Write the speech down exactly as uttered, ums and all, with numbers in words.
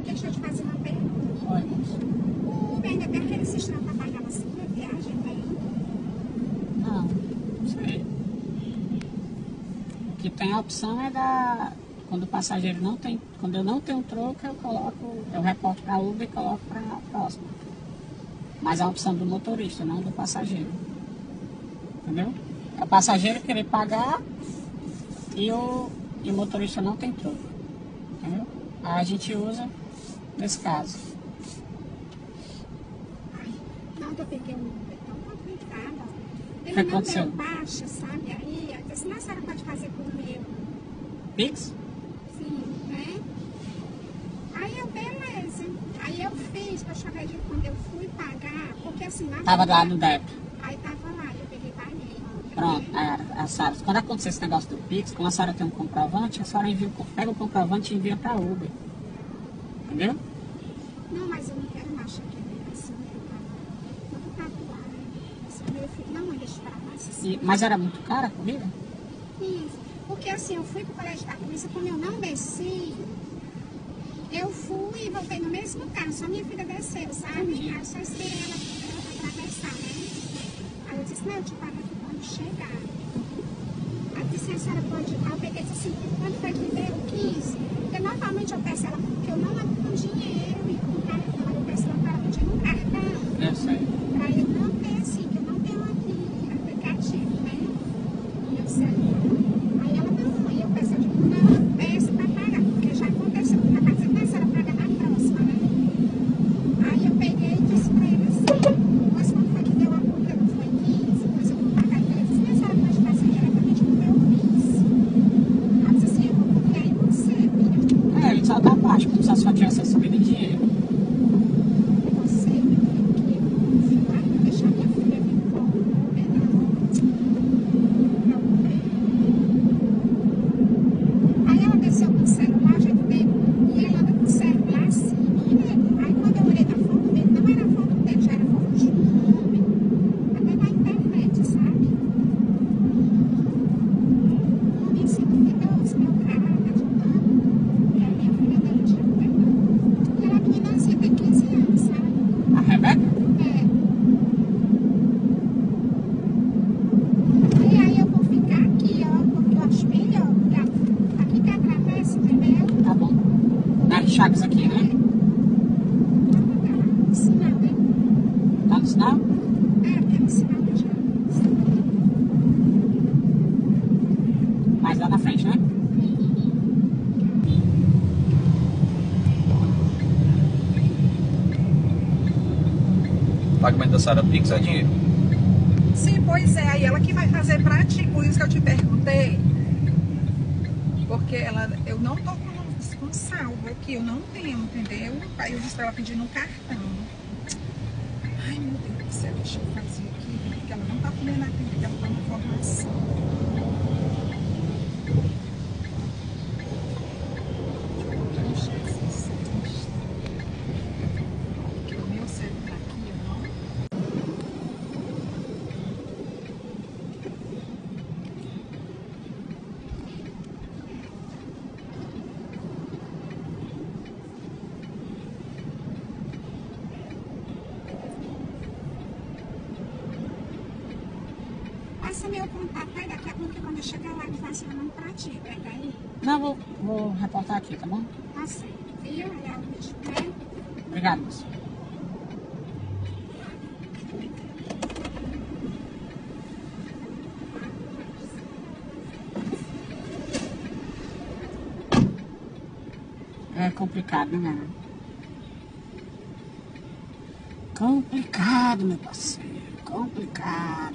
Deixa eu te fazer uma pergunta. Oi, moço. O Uber ainda tem aquele sistema para pagar na segunda viagem, né? Não, não sei. O que tem a opção é da... Quando o passageiro não tem... Quando eu não tenho troco, eu coloco... Eu reporto para Uber e coloco para a próxima. Mas é a opção do motorista, não do passageiro. Entendeu? É o passageiro querer pagar e o, e o motorista não tem troco. Entendeu? Aí a gente usa nesse caso. Não, eu peguei um Uber tão complicado. Ele que não aconteceu? deu baixa, sabe? Aí, eu disse, não, a senhora pode fazer por meu. Pix? Sim, né? Aí eu, beleza. Aí eu fiz, pra chover de quando eu fui pagar, porque assim, na Tava hora- lá no débito. Aí tava lá, eu peguei e paguei. Pronto, a, a Sara, quando acontecer esse negócio do Pix, como a Sara tem um comprovante, a Sara envia, o- pega o comprovante e envia pra Uber. Entendeu? Não, mas eu não quero mais aquele assim, eu tava todo tatuado. Assim, meu filho, não, deixa pra lá. Assim, E, mas era muito cara a corrida? isso. Porque assim, eu fui pro colégio da polícia, como eu não desci, eu fui e voltei no mesmo carro, só minha filha desceu, sabe? Aí eu só esperei ela, ela atravessar, né? Aí eu disse, não, eu te pago aqui quando chegar. Aí eu disse, a senhora pode... Aí eu peguei e disse assim, quando foi que deu? quinze. Porque normalmente eu peço ela, porque eu não ando com dinheiro e com cartão, aí eu peço ela para ela pedir no cartão. Eu sei. Pra eu não ter assim, que eu não tenho aqui aplicativo, né? Eu sei. Aí ela não, aí eu peço, eu digo, não, peço pra pagar, porque já aconteceu. A casa da senhora paga na próxima, né? Aí eu peguei e disse pra ele assim, mas quando foi que deu a multa, não foi quinze, depois eu vou pagar. Então ele disse, mas a senhora pode passar diretamente no meu Pix. Aí eu disse assim, eu vou confiar em você, filha. É, ele só dá baixo, como se a sua tivesse recebido em dinheiro. Você, meu filho, que eu confio, ai, vou deixar minha filha vir com o Uber, não. Aí ela desceu com o celular, já dei, e ela anda com o celular assim, menina. Aí quando eu olhei na foto dele, não era foto dele, já era foto de um homem, até na internet, sabe? Um homem assim, duvidoso, meu cara, de mano, que a minha filha dele de Uber, não. E ela é meninazinha, tem quinze anos, sabe? A Rebeca? É. E aí eu vou ficar aqui, ó, porque eu acho melhor. Pra- Aqui que atravessa, entendeu? Tá bom. Na Chaves aqui, né? Tá no sinal, né? Tá no sinal? É, porque no sinal eu já. Mais lá na frente, né? O pagamento da Sara Pix é dinheiro. Sim, pois é, aí ela que vai fazer pra ti, por isso que eu te perguntei. Porque ela, eu não tô com, com salvo aqui, eu não tenho, entendeu? Aí eu disse pra ela pedir no cartão. Ai, meu Deus do céu, deixa eu fazer aqui, porque ela não tá podendo atender, ela tá dando informação. Deixa eu ver se porque o meu celular aqui, eu não. Passa meu contato aí, daqui a pouco quando eu chegar lá eu faço o nome pra ti, pega aí. Não, vou, vou reportar aqui, tá bom? Tá certo, viu? Aí é o bicho, né? Obrigado, moço. É complicado, né? Complicado, meu parceiro. Complicado.